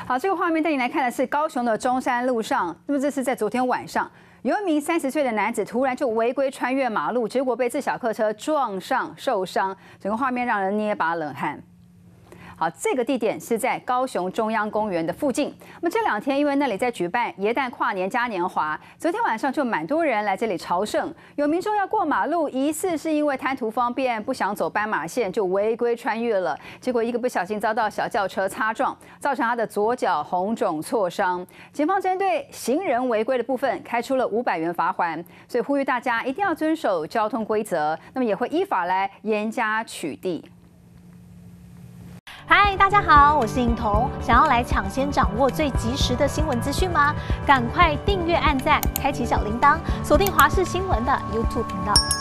好，这个画面带你来看的是高雄的中山路上，那么这是在昨天晚上，有一名30岁的男子突然就违规穿越马路，结果被自小客车撞上受伤，整个画面让人捏把冷汗。 好，这个地点是在高雄中央公园的附近。那么这2天，因为那里在举办耶诞跨年嘉年华，昨天晚上就蛮多人来这里朝圣。有民众要过马路，疑似是因为贪图方便，不想走斑马线，就违规穿越了。结果一个不小心遭到小轿车擦撞，造成他的左脚红肿挫伤。警方针对行人违规的部分开出了500元罚锾，所以呼吁大家一定要遵守交通规则。那么也会依法来严加取缔。 嗨，大家好，我是颖彤。想要来抢先掌握最及时的新闻资讯吗？赶快订阅、按赞、开启小铃铛，锁定华视新闻的 YouTube 频道。